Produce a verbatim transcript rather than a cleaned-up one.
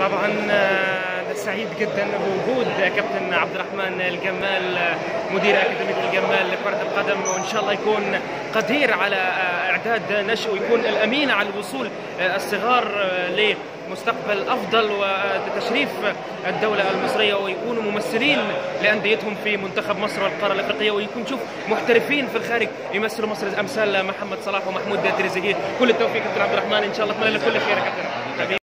طبعا سعيد جدا بوجود كابتن عبد الرحمن الجمال مدير أكاديمية الجمال لكرة القدم، وإن شاء الله يكون قدير على إعداد نشء ويكون الأمين على وصول الصغار لمستقبل أفضل وتشريف الدولة المصرية، ويكونوا ممثلين لأنديتهم في منتخب مصر والقارة الأفريقية، ويكون نشوف محترفين في الخارج يمثلوا مصر أمثال محمد صلاح ومحمود تريزيجيه. كل التوفيق كابتن عبد الرحمن، إن شاء الله أتمنى لك كل خير يا كابتن.